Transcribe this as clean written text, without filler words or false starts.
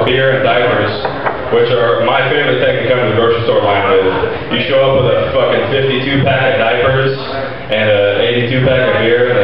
beer and diapers, which are my favorite thing to come to the grocery store line with. You show up with a fucking 52 pack of diapers and a 82 pack of beer,